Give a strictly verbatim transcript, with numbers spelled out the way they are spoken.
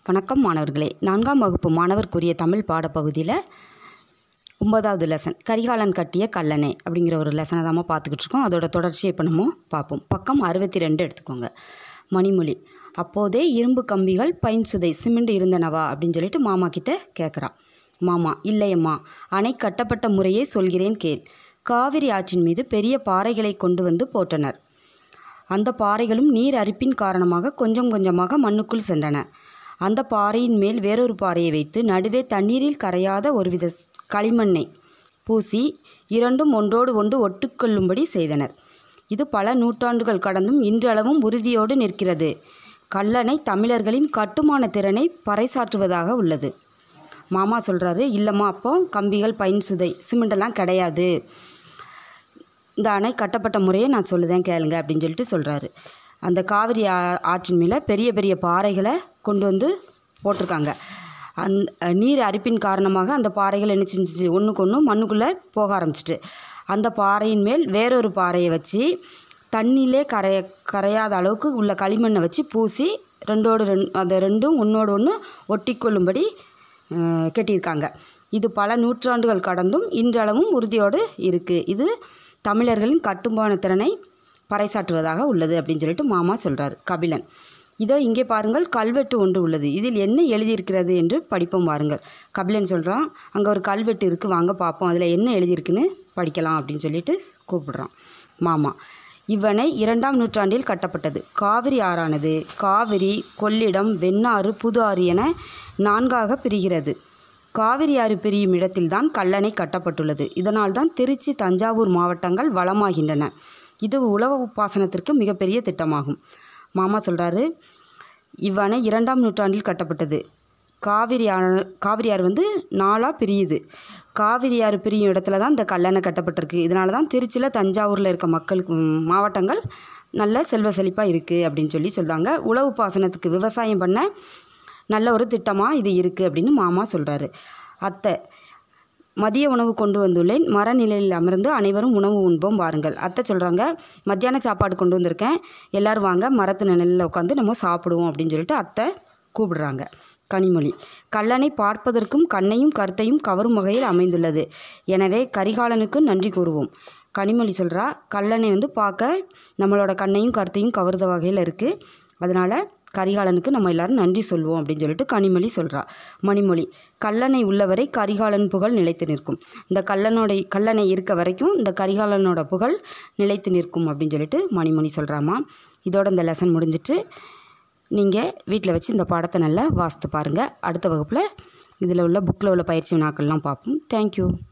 வணக்கம் மாணவர்களே. நான்காம் வகுப்பு மாணவர்க்குரிய தமிழ் பாடப்பகுதியில் ஒன்பதாவது லெசன் கரிகாலன் கட்டிய கல்லணை அப்படிங்கிற ஒரு லெசனை தான் பார்த்துக்கிட்டு இருக்கோம். அதோட தொடர்ச்சியை இப்போ நம்ம பார்ப்போம். பக்கம் அறுபத்தி ரெண்டு எடுத்துக்கோங்க. மணிமொழி. அப்போதே இரும்பு கம்பிகள் பைன் சுதை சிமெண்ட் இருந்தனவா அப்படின்னு சொல்லிட்டு மாமா கிட்ட கேட்குறான். மாமா, இல்லையம்மா, அணை கட்டப்பட்ட முறையே சொல்கிறேன் கேள். காவிரி ஆற்றின் மீது பெரிய பாறைகளை கொண்டு வந்து போட்டனர். அந்த பாறைகளும் நீர் அரிப்பின் காரணமாக கொஞ்சம் கொஞ்சமாக மண்ணுக்குள் சென்றன. அந்த பாறையின் மேல் வேறொரு பாறையை வைத்து நடுவே தண்ணீரில் கரையாத ஒருவித களிமண்ணை பூசி இரண்டும் ஒன்றோடு ஒன்று ஒட்டுக்கொள்ளும்படி செய்தனர். இது பல நூற்றாண்டுகள் கடந்தும் இன்றளவும் உறுதியோடு நிற்கிறது. கல்லணை தமிழர்களின் கட்டுமான திறனை பறைசாற்றுவதாக உள்ளது. மாமா சொல்கிறாரு, இல்லைம்மா, அப்போ கம்பிகள் பைன் சுதை சிமெண்டெல்லாம் கிடையாது. இந்த அணை கட்டப்பட்ட முறையை நான் சொல்லுதேன் கேளுங்க அப்படின்னு சொல்லிட்டு சொல்கிறாரு. அந்த காவிரி ஆற்றின் மேலே பெரிய பெரிய பாறைகளை கொண்டு வந்து போட்டிருக்காங்க. அந் நீர் அரிப்பின் காரணமாக அந்த பாறைகள் என்ன செஞ்சிச்சு, ஒன்றுக்கு ஒன்று மண்ணுக்குள்ளே போக ஆரம்பிச்சிட்டு அந்த பாறையின் மேல் வேறொரு பாறையை வச்சு தண்ணியிலே கரைய கரையாத அளவுக்கு உள்ள களிமண்ணை வச்சு பூசி ரெண்டோடு ரெண் அதை ரெண்டும் ஒன்றோடு ஒன்று ஒட்டிக்கொள்ளும்படி கட்டியிருக்காங்க. இது பல நூற்றாண்டுகள் கடந்தும் இன்றளவும் உறுதியோடு இருக்குது. இது தமிழர்களின் கட்டுமான திறனை பறைசாற்றுவதாக உள்ளது அப்படின்னு சொல்லிட்டு மாமா சொல்கிறார். கபிலன். இதோ இங்கே பாருங்கள், கல்வெட்டு ஒன்று உள்ளது. இதில் என்ன எழுதியிருக்கிறது என்று படிப்போம் வாருங்கள். கபிலன் சொல்கிறான், அங்கே ஒரு கல்வெட்டு இருக்குது, வாங்க பார்ப்போம், அதில் என்ன எழுதியிருக்குன்னு படிக்கலாம் அப்படின்னு சொல்லிட்டு கூப்பிடுறான். மாமா. இவ்வணை இரண்டாம் நூற்றாண்டில் கட்டப்பட்டது. காவிரி ஆறானது காவிரி, கொள்ளிடம், வெண்ணாறு, புது ஆறு என நான்காக பிரிகிறது. காவிரி ஆறு பிரியும் இடத்தில்தான் கல்லணை கட்டப்பட்டுள்ளது. இதனால்தான் திருச்சி, தஞ்சாவூர் மாவட்டங்கள் வளமாகின்றன. இது உழவு பாசனத்திற்கு மிகப்பெரிய திட்டமாகும். மாமா சொல்கிறாரு, இவ்வணை இரண்டாம் நூற்றாண்டில் கட்டப்பட்டது. காவிரி ஆறு காவிரி ஆறு வந்து நாலாக பிரியுது. காவிரி ஆறு பிரியும் இடத்துல தான் இந்த கல்லணை கட்டப்பட்டிருக்கு. இதனால தான் திருச்சியில், தஞ்சாவூரில் இருக்க மக்களுக்கு மாவட்டங்கள் நல்ல செல்வ செழிப்பாக இருக்குது அப்படின்னு சொல்லி சொல்கிறாங்க. உழவு பாசனத்துக்கு விவசாயம் பண்ண நல்ல ஒரு திட்டமாக இது இருக்குது அப்படின்னு மாமா சொல்கிறாரு. அத்தை. மதிய உணவு கொண்டு வந்துள்ளேன். மரநிலையில் அமர்ந்து அனைவரும் உணவு உண்போம் வாருங்கள். அத்தை சொல்கிறாங்க, மத்தியான சாப்பாடு கொண்டு வந்திருக்கேன், எல்லோரும் வாங்க மரத்து நிழலில் உட்காந்து நம்ம சாப்பிடுவோம் அப்படின்னு சொல்லிட்டு அத்தை கூப்பிடுறாங்க. கனிமொழி. கல்லணை பார்ப்பதற்கும் கண்ணையும் கருத்தையும் கவரும் வகையில் அமைந்துள்ளது. எனவே கரிகாலனுக்கு நன்றி கூறுவோம். கனிமொழி சொல்கிறா, கல்லணை வந்து பார்க்க நம்மளோட கண்ணையும் கருத்தையும் கவர்ந்த வகையில் இருக்குது. அதனால் கரிகாலனுக்கு நம்ம எல்லோரும் நன்றி சொல்வோம் அப்படின்னு சொல்லிட்டு கனிமொழி சொல்கிறா. மணிமொழி. கல்லணை உள்ளவரை கரிகாலன் புகழ் நிலைத்து நிற்கும். இந்த கல்லனோட கல்லணை இருக்க வரைக்கும் இந்த கரிகாலனோட புகழ் நிலைத்து நிற்கும் அப்படின்னு சொல்லிட்டு மணிமொழி சொல்கிறாமா. இதோட இந்த லெசன் முடிஞ்சிட்டு நீங்கள் வீட்டில் வச்சு இந்த பாடத்தை நல்லா வாசித்து பாருங்கள். அடுத்த வகுப்பில் இதில் உள்ள புக்கில் உள்ள பயிற்சி வினாக்கள்லாம் பார்ப்போம். தேங்க்யூ.